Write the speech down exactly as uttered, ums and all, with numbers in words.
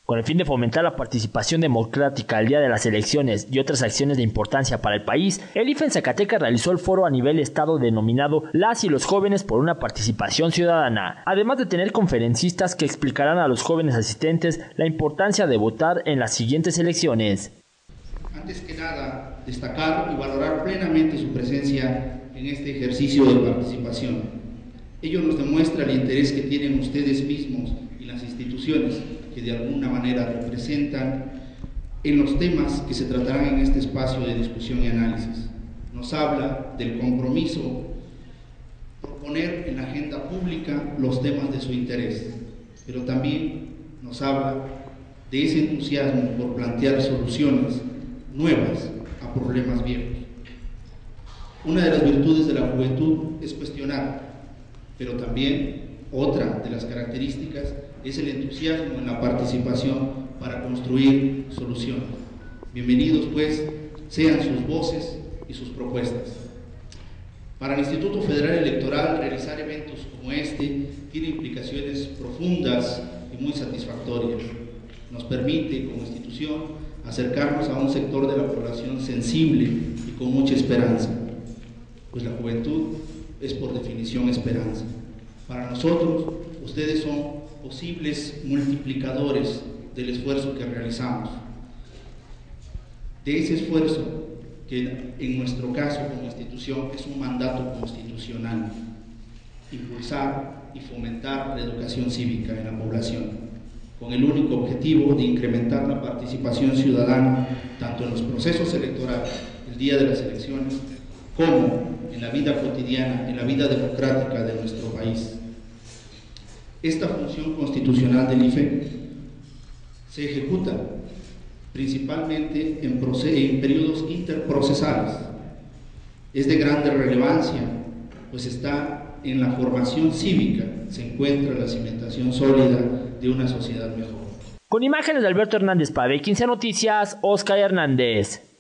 Con el fin de fomentar la participación democrática al día de las elecciones y otras acciones de importancia para el país, el I F E en Zacatecas realizó el foro a nivel estado denominado Las y los jóvenes por una participación ciudadana, además de tener conferencistas que explicarán a los jóvenes asistentes la importancia de votar en las siguientes elecciones. Antes que nada, destacar y valorar plenamente su presencia en este ejercicio de participación. Ello nos demuestra el interés que tienen ustedes mismos y las instituciones que de alguna manera representan en los temas que se tratarán en este espacio de discusión y análisis. Nos habla del compromiso por poner en la agenda pública los temas de su interés, pero también nos habla de ese entusiasmo por plantear soluciones nuevas a problemas viejos. Una de las virtudes de la juventud es cuestionar, pero también otra de las características es el entusiasmo en la participación para construir soluciones. Bienvenidos, pues, sean sus voces y sus propuestas. Para el Instituto Federal Electoral, realizar eventos como este tiene implicaciones profundas y muy satisfactorias. Nos permite, como institución, acercarnos a un sector de la población sensible y con mucha esperanza, pues la juventud es por definición esperanza. Para nosotros, ustedes son posibles multiplicadores del esfuerzo que realizamos, de ese esfuerzo que en nuestro caso como institución es un mandato constitucional, impulsar y fomentar la educación cívica en la población, con el único objetivo de incrementar la participación ciudadana tanto en los procesos electorales, el día de las elecciones, como en la vida cotidiana, en la vida democrática de nuestro país. Esta función constitucional del I F E se ejecuta principalmente en, en periodos interprocesales. Es de grande relevancia, pues está en la formación cívica, se encuentra la cimentación sólida de una sociedad mejor. Con imágenes de Alberto Hernández para B quince Noticias, Oscar Hernández.